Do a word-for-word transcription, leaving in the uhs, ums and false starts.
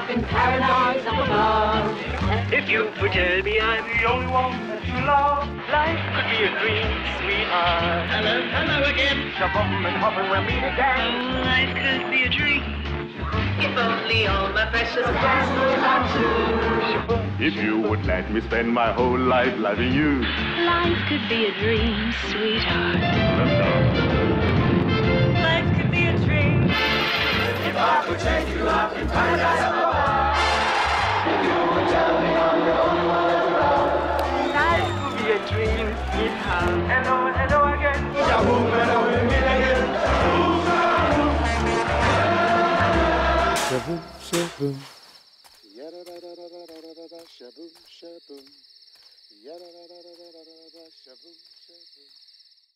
up in paradise up above. If you would tell me I'm the only one that you love, life could be a dream, sweetheart. Hello, hello again. Shabum and hopping we'll meet again. Life could be a dream. If only all my precious Dance would come true. If you would let me spend my whole life loving you. Life could be a dream, sweetheart. Life could be a dream. If I could take you up in paradise up above. If you would tell me I'm the only one that you love. Life could be a dream, sweetheart. Hello, hello again. Shaboom, and we'll meet again. Shaboom, shaboom. Yada-da-da-da-da-da-da-da. Shaboom, shaboom. Yada-da-da-da-da-da-da. Shaboom, shaboom.